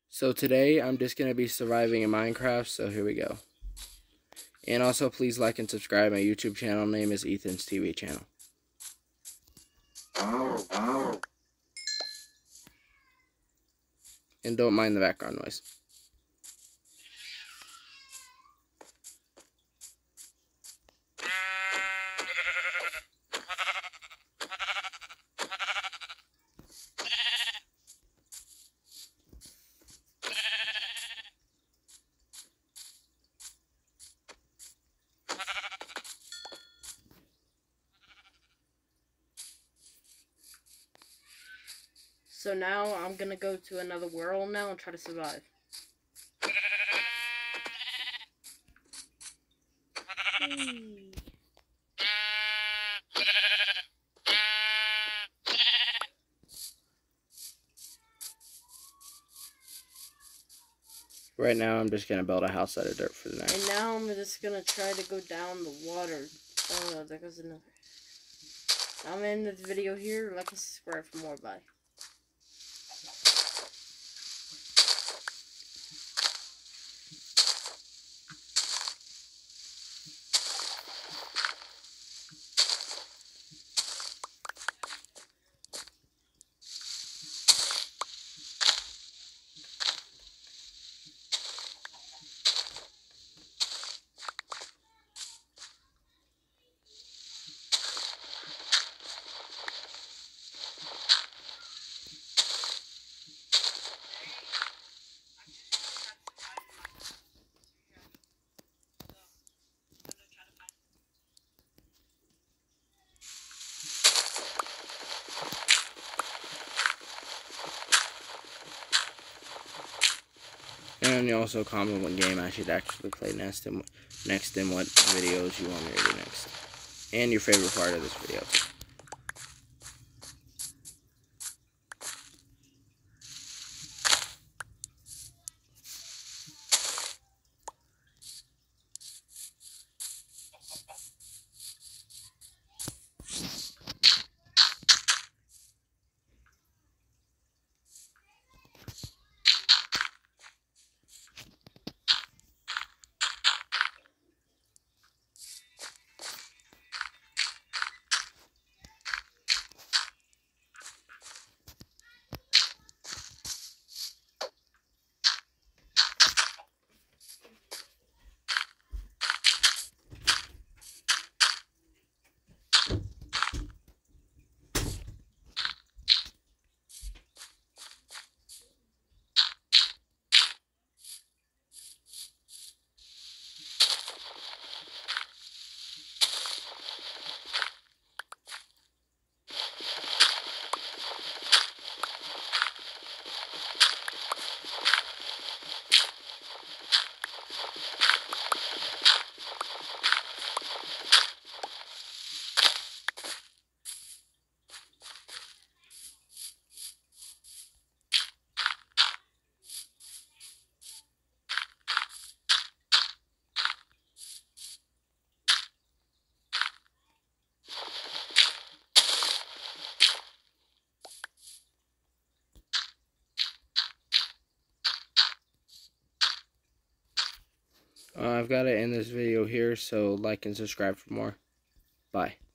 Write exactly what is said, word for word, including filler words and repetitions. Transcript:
So today I'm just going to be surviving in Minecraft, so here we go. And also please like and subscribe. My YouTube channel name is Ethan's T V channel. And don't mind the background noise. So now I'm gonna go to another world now and try to survive. Hey. Right now I'm just going to build a house out of dirt for the night. And now I'm just gonna try to go down the water. Oh, there goes another. I'm in this video here. Like and subscribe for more. Bye. And you also comment what game I should actually play next and next and what videos you want me to do next. And your favorite part of this video too. Uh, I've got to end this video here, so like and subscribe for more. Bye.